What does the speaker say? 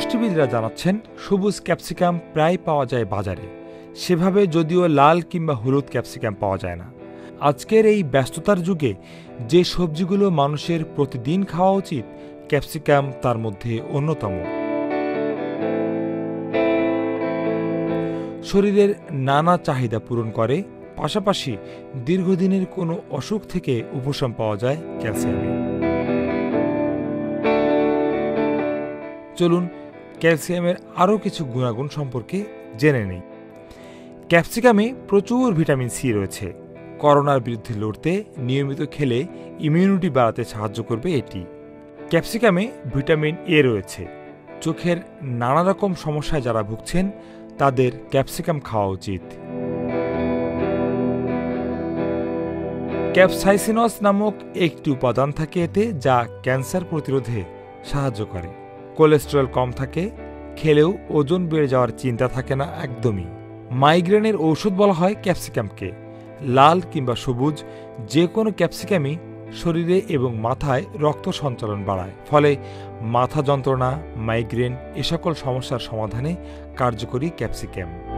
পুষ্টিবিদরা জানাচ্ছেন সবুজ ক্যাপসিকাম প্রায় পাওয়া যায় বাজারে, সেভাবে যদিও লাল কিংবা হলুদ ক্যাপসিকাম পাওয়া যায় না। আজকের এই ব্যস্ততার যুগে যে সবজিগুলো মানুষের প্রতিদিন খাওয়া উচিত, ক্যাপসিকাম তার মধ্যে অন্যতম। শরীরের নানা চাহিদা পূরণ করে, পাশাপাশি দীর্ঘদিনের কোনো অসুখ থেকে উপশম পাওয়া যায় ক্যালসিয়ামে। চলুন ক্যালসিয়ামের আরও কিছু গুণাগুণ সম্পর্কে জেনে নেই। ক্যাপসিকামে প্রচুর ভিটামিন সি রয়েছে। করোনার বিরুদ্ধে লড়তে নিয়মিত খেলে ইমিউনিটি বাড়াতে সাহায্য করবে এটি। ক্যাপসিকামে ভিটামিন এ রয়েছে। চোখের নানা রকম সমস্যায় যারা ভুগছেন তাদের ক্যাপসিকাম খাওয়া উচিত। ক্যাপসাইসিনস নামক একটি উপাদান থাকে এতে, যা ক্যান্সার প্রতিরোধে সাহায্য করে। কোলেস্টেরল কম থাকে, খেলেও ওজন বেড়ে যাওয়ার চিন্তা থাকে না একদমই। মাইগ্রেনের ঔষধ বলা হয় ক্যাপসিকামকে। লাল কিংবা সবুজ যে কোনো ক্যাপসিকামই শরীরে এবং মাথায় রক্ত সঞ্চালন বাড়ায়, ফলে মাথা যন্ত্রণা, মাইগ্রেন এ সকল সমস্যার সমাধানে কার্যকরী ক্যাপসিকাম।